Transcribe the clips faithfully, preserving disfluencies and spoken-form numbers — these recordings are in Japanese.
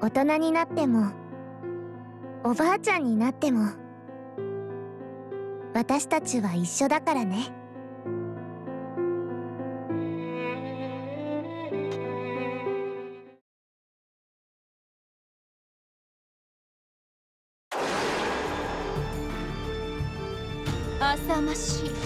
大人になってもおばあちゃんになっても私たちは一緒だからね。 浅ましい。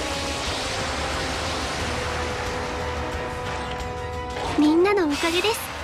みんなのおかげです。